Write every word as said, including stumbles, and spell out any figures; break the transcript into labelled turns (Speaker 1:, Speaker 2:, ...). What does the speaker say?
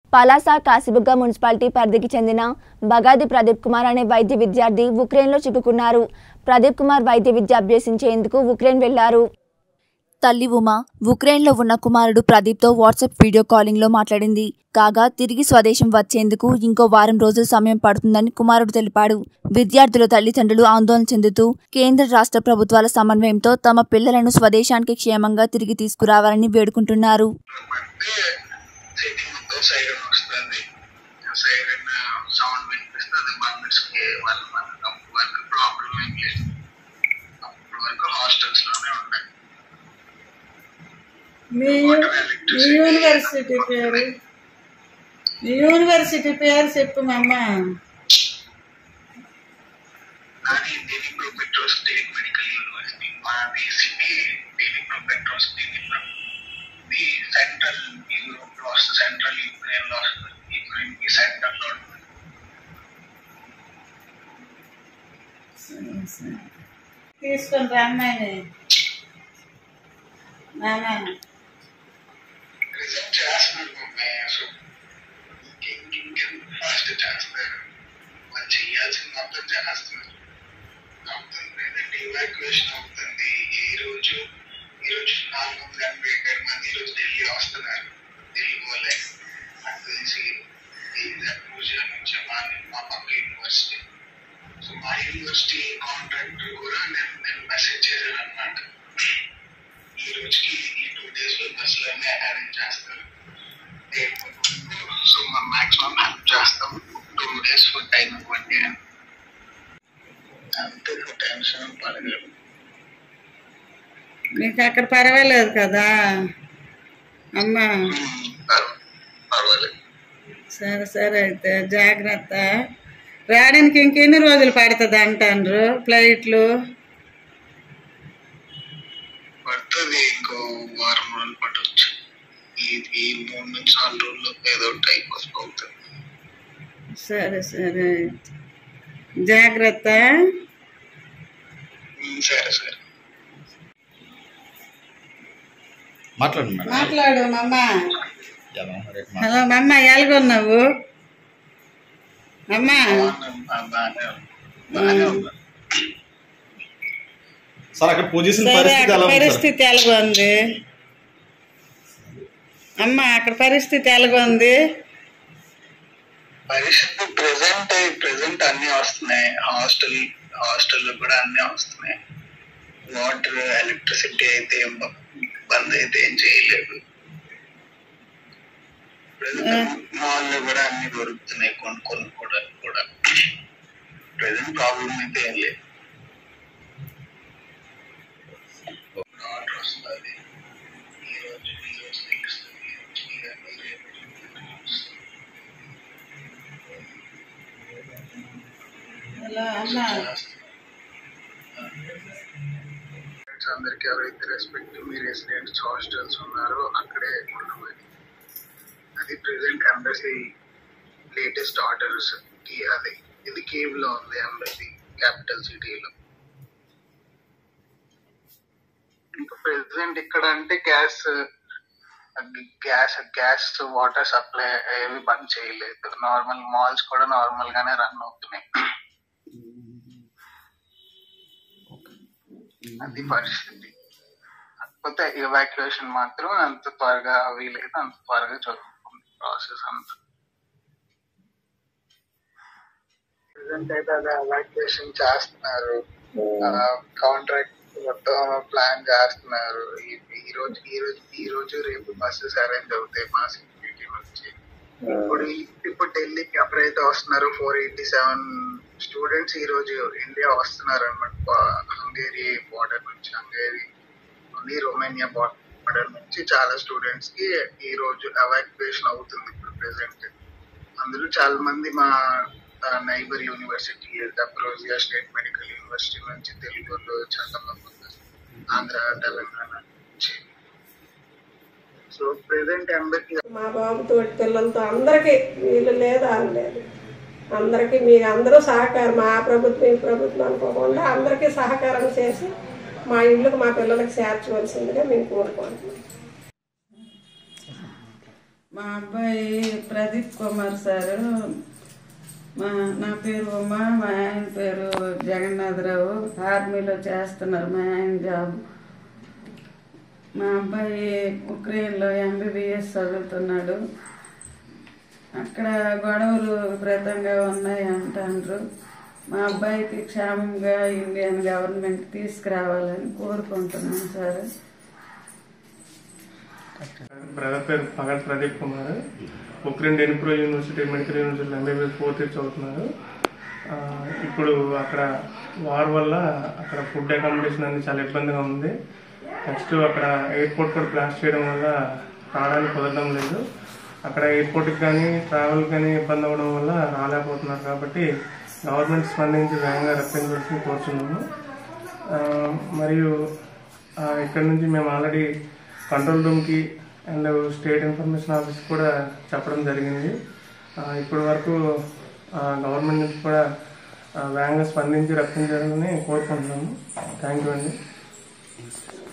Speaker 1: Palasa Kashibugga municipality పరిధికి చెందిన బగాది ప్రదీప్ కుమార్ అనే వైద్య విద్యార్థి ఉక్రెయిన్లో చిక్కుకున్నారు. ప్రదీప్ కుమార్ వైద్య విద్య అభ్యసించేందుకు ఉక్రెయిన్ వెళ్లారు. తల్లి ఉమా ఉక్రెయిన్లో ఉన్న కుమారుడు ప్రదీప్తో వాట్సాప్ వీడియో కాలింగ్లో మాట్లాడింది. కాగా తిరిగి స్వదేశం వచ్చేందుకు ఇంకో వారం రోజుల సమయం పడుతుందని కుమారుడు తెలిపాడు. విద్యార్థుల తల్లిదండ్రులు ఆందోళన చెందుతూ కేంద్ర రాష్ట్ర ప్రభుత్వాల సమన్వయంతో తమ పిల్లలను స్వదేశానికి క్షేమంగా తిరిగి తీసుకురావాలని వేడుకుంటున్నారు.
Speaker 2: మీ యూనివర్సిటీ పేరు మీ యూనివర్సిటీ పేరు చెప్పు మమ్మ. తీసుకొని రా అమ్మాయిని. నానా
Speaker 3: ఎవాక్యుయేషన్ అవుతుంది. ఈ రోజు ఈ రోజు నాలుగు వందల ఎనభై ఏడు మంది ఈ రోజు ఢిల్లీ వస్తున్నారు. ఢిల్లీ పోలే నాకు తెలిసి నుంచి మా పక్క యూనివర్సిటీ. సో మా యూనివర్సిటీ కాంట్రాక్టర్ కూడా నేను నేను మెసేజ్ చేశాను అనమాట. ఈ రోజుకి ఈ టూ డేస్ లో బస్సులన్నీ అరేంజ్ చేస్తారు. సో మా మాక్సిమం హెల్ప్ చేస్తాం. టూ డేస్ టైం ఇవ్వండి అని. అంతే టెన్షన్ పడగలరు.
Speaker 2: మీకు అక్కడ పర్వాలేదు కదా అమ్మా?
Speaker 3: పర్వాలేదు.
Speaker 2: సరే సరే అయితే జాగ్రత్త. రావడానికి ఇంకెన్ని రోజులు పడుతుంది అంటారు ఫ్లైట్లు?
Speaker 3: పడుతుంది, ఇంకో వారం రోజులు పట్టవచ్చు. ఈ ఈ మూడు నుంచి నాలుగు రోజుల్లో ఏదో టైం అవుతుంది.
Speaker 2: సరే సరే జాగ్రత్త.
Speaker 3: సరే సరే
Speaker 4: మాట్లాడు
Speaker 2: మాట్లాడు మమ్మ. హలో మమ్మ, ఎలాగొన్నావు అమ్మా? పరిస్థితి ఎలాగొంది అమ్మ? అక్కడ పరిస్థితి ఎలాగొంది?
Speaker 3: పరిస్థితి ప్రెసెంట్ ప్రెసెంట్ అన్ని వస్తున్నాయి. హాస్టల్ హాస్టల్లో కూడా అన్ని వస్తున్నాయి. వాటర్, ఎలక్ట్రిసిటీ అయితే బంద్ అయితే ఏం చేయలేదు. మాల్లో కూడా అన్ని దొరుకుతున్నాయి కొనుక్కొని కూడా కూడా ప్రెసెంట్ ప్రాబ్లం అయితే ఏం లేదు. ఆర్డర్ వస్తుంది ఈ రోజు ఈ రోజు తెలుస్తుంది.
Speaker 2: హలో అమ్మా.
Speaker 3: అందరికి ఎవరైతే రెస్పెక్ట్ మీ రెసిడెంట్స్ హాస్టల్స్ ఉన్నారో అక్కడే ఉండమని. అది ప్రెసెంట్ ఎంబసీ లేటెస్ట్ ఆర్డర్స్ కి. అది ఇది కేవ్ లో ఉంది ఎంబసీ, క్యాపిటల్ సిటీలో. ఇంకా ప్రెసెంట్ ఇక్కడ అంటే gas gas gas water supply ఏవి బంద్ చేయలేదు. నార్మల్ మాల్స్ కూడా నార్మల్ గానే రన్ అవుతున్నాయి. అది పరిస్థితి. కాకపోతే ఎవాక్యుయేషన్ మాత్రం అంత త్వరగా వీలైతే అంత త్వరగా జరుగుతుంది ప్రాసెస్ అంతా. ప్రెసెంట్ అయితే అదే ఎవాక్యుయేషన్ చేస్తున్నారు. కాంట్రాక్ట్ మొత్తం ప్లాన్ చేస్తున్నారు. ఈ రోజు ఈ రోజు ఈ రోజు రేపు బస్సెస్ అరేంజ్ అవుతాయి మా సెక్యూరిటీ నుంచి. ఇప్పుడు ఇప్పుడు ఢిల్లీకి ఎవరైతే వస్తున్నారో ఫోర్ ఎయిటీ సెవెన్ స్టూడెంట్స్ ఈ రోజు ఇండియా వస్తున్నారు అన్నమాట. హంగేరీ బార్డర్ నుంచి, హంగేరీ రొమేనియా బార్డర్ నుంచి చాలా స్టూడెంట్స్ కి ఈ రోజు ఎవాక్యుయేషన్ అవుతుంది ఇప్పుడు ప్రెసెంట్. అందులో చాలా మంది మా నైబర్ యూనివర్సిటీ దప్రోజియా స్టేట్ మెడికల్ యూనివర్సిటీ నుంచి, తెలుగులో చాలా మంది ఉన్నారు, ఆంధ్ర తెలంగాణ నుంచి. సో ప్రెసెంట్ ఎంబసీ
Speaker 5: మా బాబుతో పిల్లలతో అందరికీ వీళ్ళు లేదు వాళ్ళు లేదు అందరికీ మీరు అందరూ సహకారం, మా ప్రభుత్వం ఈ ప్రభుత్వం అనుకోకుండా అందరికీ సహకారం చేసి మా ఇళ్ళకు మా పిల్లలకు చేర్చవలసిందిగా మేము కోరుకుంటున్నాం.
Speaker 2: మా అబ్బాయి ప్రదీప్ కుమార్ సారు, మా నా పేరు ఉమా, మా ఆయన పేరు జగన్నాథరావు. ఆర్మీలో చేస్తున్నారు మా ఆయన జాబ్. మా అబ్బాయి ఉక్రెయిన్లో ఎంబీబీఎస్ చదువుతున్నాడు. అక్కడ గొడవలు విపరీతంగా ఉన్నాయి అంటారు. మా అబ్బాయికి క్షేమంగా ఇండియన్ గవర్నమెంట్ తీసుకురావాలని కోరుకుంటున్నాను సార్.
Speaker 6: బ్రదర్ పేరు పగల్ Pradeep Kumar, Ukraine Dnipro university medical యూనివర్సిటీలో ఎంబీబీఎస్ ఫోర్త్ ఇయర్ చదువుతున్నారు. ఇప్పుడు అక్కడ వార్ వల్ల అక్కడ ఫుడ్ అకామిడేషన్ అనేది చాలా ఇబ్బందిగా ఉంది. నెక్స్ట్ అక్కడ ఎయిర్పోర్ట్ కూడా బ్లాస్ట్ చేయడం వల్ల రావడానికి కుదరడం లేదు. అక్కడ ఎయిర్పోర్ట్కి కానీ ట్రావెల్ కానీ ఇబ్బంది అవ్వడం వల్ల రాలేకపోతున్నారు. కాబట్టి గవర్నమెంట్ స్పందించి వేగంగా రప్పించవలసింది కోరుతున్నాము. మరియు ఇక్కడ నుంచి మేము ఆల్రెడీ కంట్రోల్ రూమ్కి అండ్ స్టేట్ ఇన్ఫర్మేషన్ ఆఫీస్ కూడా చెప్పడం జరిగింది. ఇప్పటి వరకు గవర్నమెంట్ నుంచి కూడా వేగంగా స్పందించి రప్పించాలని కోరుకుంటున్నాము. థ్యాంక్ యూ అండి.